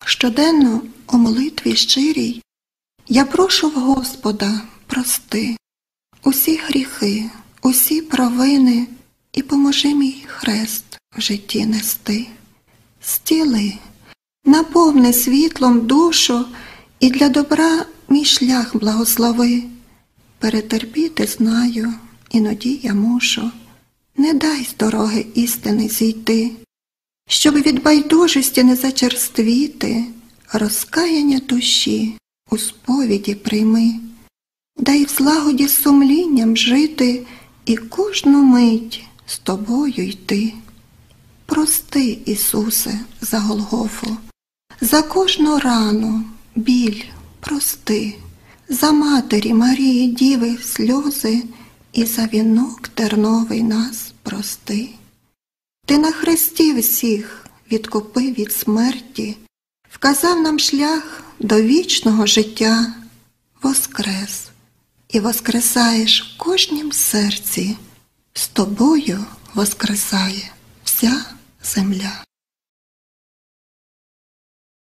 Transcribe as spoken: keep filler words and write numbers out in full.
Щоденно у молитві щирій я прошу в Господа прости усі гріхи, усі провини і поможи мій хрест в житті нести. Зціли, наповни світлом душу і для добра мій шлях благослови. Перетерпіти знаю, іноді я мушу, не дай з дороги істини зійти. Щоб від байдужості не зачерствіти, розкаяння душі у сповіді прийми. Дай в злагоді з сумлінням жити і кожну мить з тобою йти. Прости, Ісусе, за Голгофу, за кожну рану, біль прости, за матері Марії Діви сльози і за вінок терновий нас прости. Ти на хресті всіх відкупив від смерті, вказав нам шлях до вічного життя. Воскрес і воскресаєш в кожнім серці, з тобою воскресає вся земля.